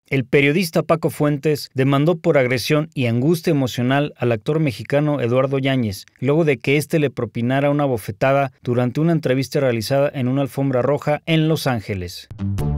El periodista Paco Fuentes demandó por agresión y angustia emocional al actor mexicano Eduardo Yáñez, luego de que éste le propinara una bofetada durante una entrevista realizada en una alfombra roja en Los Ángeles.